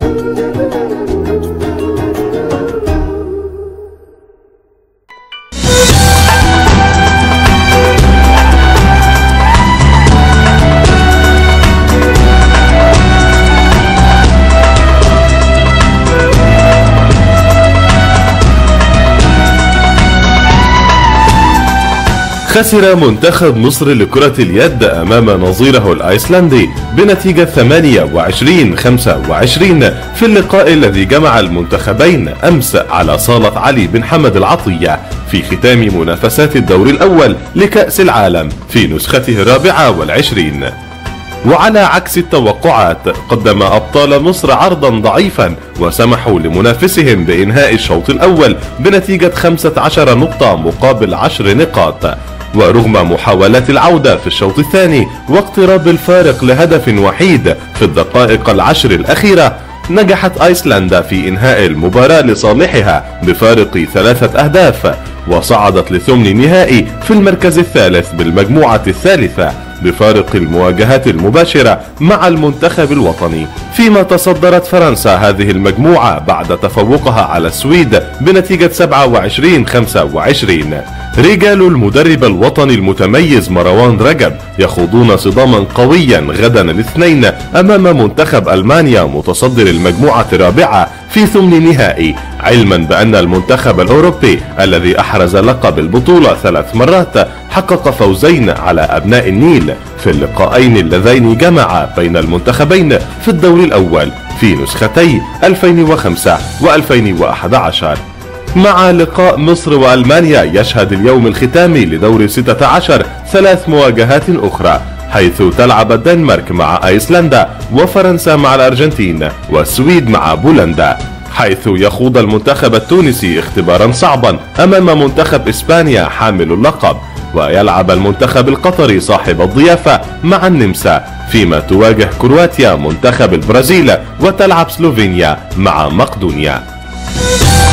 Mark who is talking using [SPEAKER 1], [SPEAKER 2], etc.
[SPEAKER 1] خسر منتخب مصر لكرة اليد أمام نظيره الأيسلندي بنتيجة 28-25 في اللقاء الذي جمع المنتخبين أمس على صالة علي بن حمد العطية في ختام منافسات الدور الأول لكأس العالم في نسخته 24. وعلى عكس التوقعات قدم أبطال مصر عرضا ضعيفا وسمحوا لمنافسهم بإنهاء الشوط الأول بنتيجة 15 نقطة مقابل 10 نقاط. ورغم محاولات العودة في الشوط الثاني واقتراب الفارق لهدف وحيد في الدقائق العشر الأخيرة، نجحت أيسلندا في إنهاء المباراة لصالحها بفارق 3 أهداف، وصعدت لثمن النهائي في المركز الثالث بالمجموعة الثالثة بفارق المواجهات المباشرة مع المنتخب الوطني. فيما تصدرت فرنسا هذه المجموعة بعد تفوقها على السويد بنتيجة 27-25. رجال المدرب الوطني المتميز مروان رجب يخوضون صداما قويا غدا الاثنين امام منتخب المانيا متصدر المجموعة الرابعة في ثمن نهائي، علما بان المنتخب الاوروبي الذي احرز لقب البطولة 3 مرات حقق فوزين على ابناء النيل في اللقاءين اللذين جمعا بين المنتخبين في الدور الاول في نسختي 2005 و2011. مع لقاء مصر وألمانيا يشهد اليوم الختامي لدور 16 3 مواجهات أخرى، حيث تلعب الدنمارك مع أيسلندا، وفرنسا مع الأرجنتين، والسويد مع بولندا، حيث يخوض المنتخب التونسي اختبارا صعبا أمام منتخب إسبانيا حامل اللقب، ويلعب المنتخب القطري صاحب الضيافة مع النمسا، فيما تواجه كرواتيا منتخب البرازيل، وتلعب سلوفينيا مع مقدونيا.